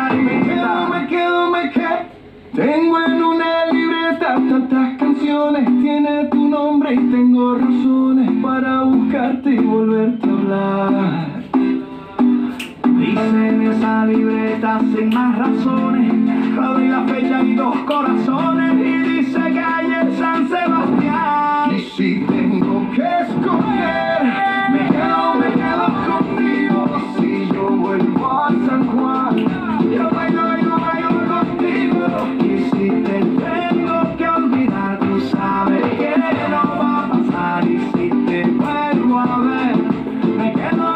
aprietar y me quedo. Tengo en una libreta tantas canciones, tiene tu nombre y tengo razones para buscarte y volverte a hablar. Dice en esa libreta sin más razones, abrí la fecha y 2 corazones y dice calle San Sebastián. Y si tengo que escoger, me quedo contigo. Y si yo vuelvo a San Juan, yo bailo contigo. Y si te tengo que olvidar, tú sabes que no va a pasar. Y si te vuelvo a ver, me quedo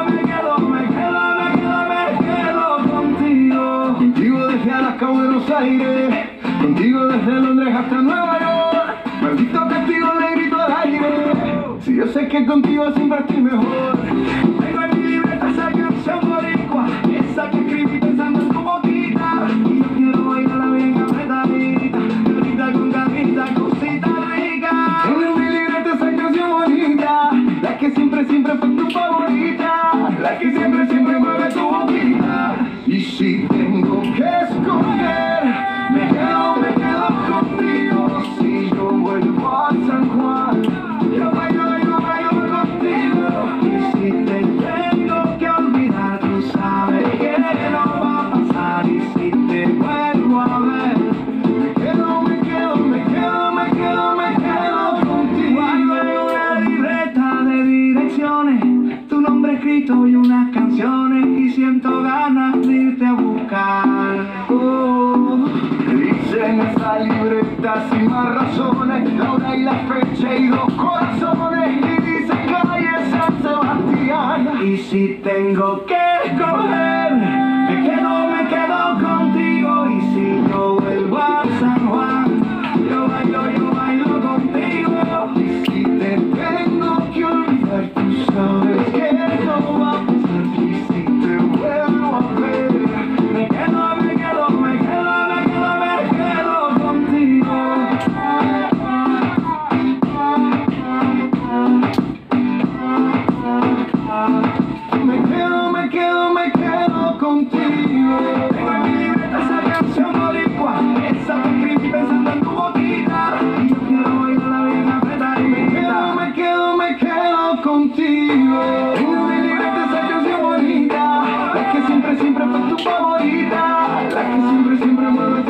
contigo. Contigo desde Alaska a Buenos Aires, contigo desde Londres hasta Nueva York. Maldito castigo le grito al aire, si yo sé que contigo siempre estoy mejor. Tengo en mi libreta esa canción boricua, esa que escribí pensando en tu boquita. Y yo quiero bailarla bien apretadita, carita con carita, cosita rica. Tengo en mi libreta esa canción bonita, la que siempre fue tu favorita, la que siempre mueve tu boquita. Y si tengo que escoger, me quedo contigo. Si yo vuelvo a San Juan, yo bailo contigo. Y si te tengo que olvidar, tú sabes que no va a pasar. Y si te vuelvo a ver, me quedo contigo. Guardo en una libreta de direcciones tu nombre escrito y unas canciones, y siento ganas de irte a buscar. Dice en esa libreta sin más razones, la hora y la fecha y 2 corazones, y dice calle San Sebastián. Y si tengo que escoger, me quedo contigo. Y si yo vuelvo a San Juan, yo bailo contigo. Y si te tengo que olvidar, tú sabes que no va a pasar. Y si te vuelvo a ver, me quedo contigo. me quedo contigo. Tengo en mi libreta esa canción boricua, esa que escribí pensando en tu boquita. Y yo quiero bailarla bien apretar y me quedo contigo. Tengo en mi libreta esa canción bonita, la que siempre fue tu favorita, la que siempre mueve